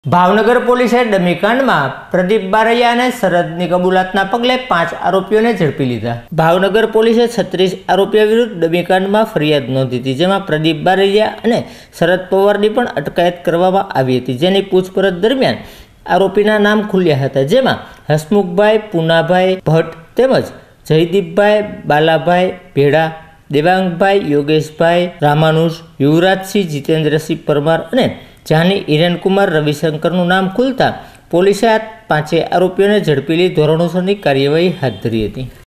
ભાવનગર પોલીસે ડમીકાંડમાં પ્રદીપ બારૈયા અને શરદની કબૂલાતના પગલે 5 આરોપીઓને ઝડપી લીધા। ભાવનગર પોલીસે 36 આરોપીઓ વિરુદ્ધ ડમીકાંડમાં ફરિયાદ નોંધી હતી, જેમાં પ્રદીપ બારૈયા અને શરદ પવારની પણ અટકાયત કરવામાં આવી હતી, જેની પૂછપરછ દરમિયાન આરોપીના નામ ખુલ્યા હતા, જેમાં હસમુખભાઈ, પૂનાભાઈ ભટ્ટ તેમજ જયદીપભાઈ, બાલાભાઈ ભેડા, દેવાંગભાઈ, યોગેશભાઈ રામાનુજ, યુવરાજસિંહ, જીતેન્દ્રસિંહ પરમાર અને જાની હિરેનકુમાર રવિશંકરનું નામ ખુલતા પોલીસે આ 5 આરોપીઓને ઝડપી લઈ ધોરણસરની કાર્યવાહી હાથ ધરી હતી।